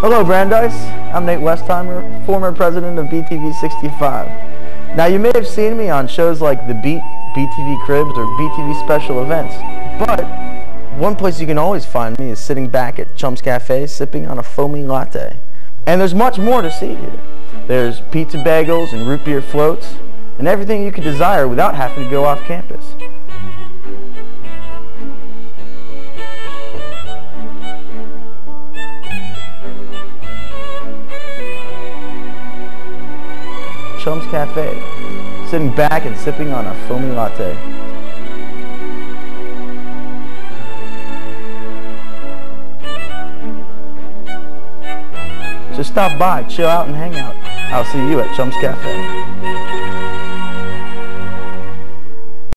Hello Brandeis, I'm Nate Westheimer, former president of BTV 65. Now you may have seen me on shows like The Beat, BTV Cribs, or BTV Special Events, but one place you can always find me is sitting back at Chum's Cafe sipping on a foamy latte. And there's much more to see here. There's pizza bagels and root beer floats, and everything you could desire without having to go off campus. Chum's Cafe, sitting back and sipping on a foamy latte. Just stop by, chill out, and hang out. I'll see you at Chum's Cafe.